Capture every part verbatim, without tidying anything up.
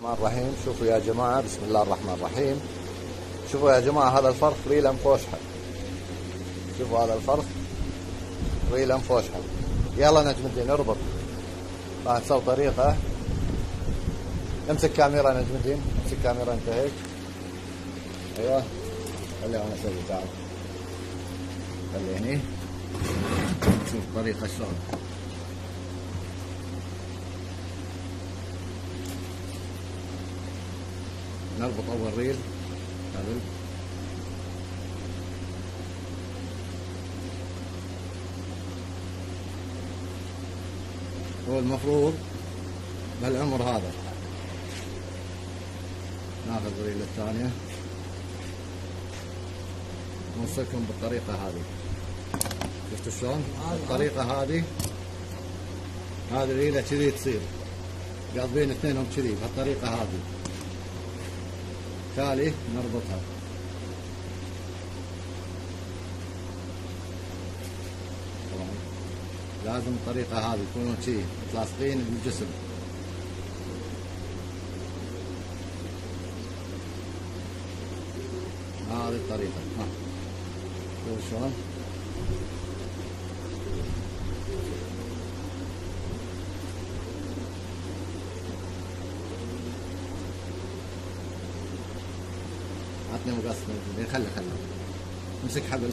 الرحمن الرحيم. شوفوا يا جماعة، بسم الله الرحمن الرحيم. شوفوا يا جماعة، هذا الفرخ ريلة مفوشحة. شوفوا هذا الفرخ ريلة مفوشحة. يلا نجم الدين اربط. راح نسوي طريقة. امسك كاميرا نجم الدين، امسك كاميرا انت هيك. ايوه خلي انا اسوي. تعال خلي هني. شوف الطريقة شلون. نربط اول ريل قبل. هو المفروض بالعمر هذا ناخذ الريل الثانية ونمسكهم بالطريقة هذه. شفتوا شلون؟ الطريقة هذه هذه الريلة كذي تصير قاضبين اثنينهم كذي بهالطريقة هذه. تالي نربطها. طبعا لازم الطريقة هذه يكونوا كذي متلاصقين بالجسم. هذه الطريقة. ها شوف شلون. عطني مقص من خله خله امسك حبل.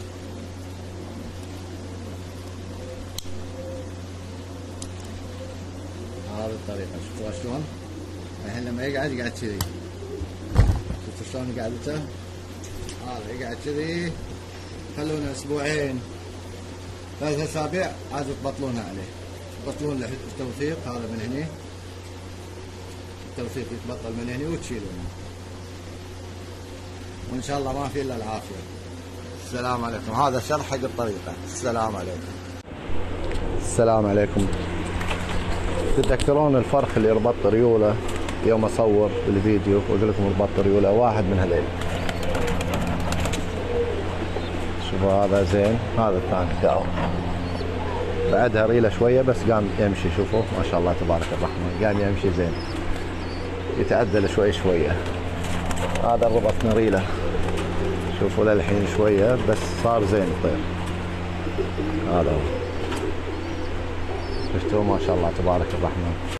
هذه الطريقة شفتوها شلون؟ الحين لما يقعد يقعد كذي. شفتوا شلون قعدته؟ هذا يقعد كذي. خلونا اسبوعين ثلاث اسابيع عاد تبطلونها عليه. تبطلون له التوثيق هذا من هني. التوثيق يتبطل من هني وتشيلونه. وإن شاء الله ما في إلا العافية. السلام عليكم. هذا شرح حق الطريقة. السلام عليكم. السلام عليكم. تتذكرون الفرخ اللي ربطت ريوله يوم أصور بالفيديو وأقول لكم ربطت ريوله؟ واحد من هذيل. شوفوا هذا زين، هذا الثاني داو. بعدها ريله شوية بس قام يمشي. شوفوا ما شاء الله تبارك الرحمن، قام يمشي زين، يتعدل شوي شوية. هذا ربطنا ريله. شوفوا للحين شوية بس صار زين الطير. هذا هو. شفتوا ما شاء الله تبارك الرحمن.